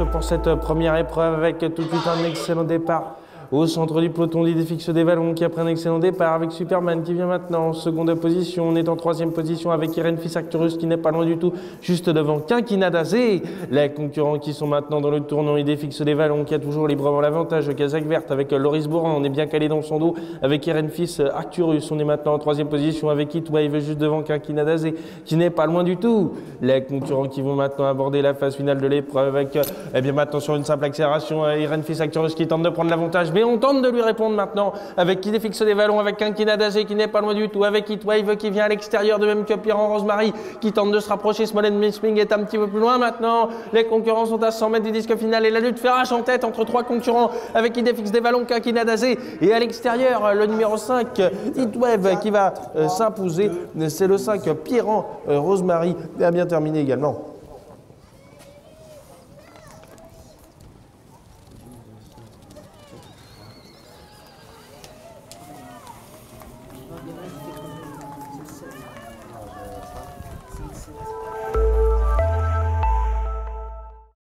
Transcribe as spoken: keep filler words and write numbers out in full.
juste pour cette première épreuve avec tout de suite un excellent départ. Au centre du peloton, l'Idéfix des Vallons qui a pris un excellent départ avec Superman qui vient maintenant en seconde position. On est en troisième position avec Irene Fils Acturus qui n'est pas loin du tout, juste devant Quinquina Dazé. Les concurrents qui sont maintenant dans le tournant, Idéfix des Vallons qui a toujours librement l'avantage. Kazakh Verte avec Loris Bourrin, on est bien calé dans son dos avec Irene Fils Acturus. On est maintenant en troisième position avec Heatwave juste devant Quinquina Dazé qui n'est pas loin du tout. Les concurrents qui vont maintenant aborder la phase finale de l'épreuve avec, eh bien maintenant sur une simple accélération, Irene Fils Acturus qui tente de prendre l'avantage. Mais on tente de lui répondre maintenant avec Idéfix des Vallons, avec Quinquina Dazé qui n'est pas loin du tout, avec Heatwave qui vient à l'extérieur, de même que Piran Rosemary qui tente de se rapprocher. Smolen Misming est un petit peu plus loin maintenant. Les concurrents sont à cent mètres du disque final et la lutte fait rage en tête entre trois concurrents avec Idéfix des Vallons, Quinquina Dazé et à l'extérieur le numéro cinq Heatwave qui va euh, s'imposer. C'est le cinq Piran euh, Rosemary et a bien terminé également.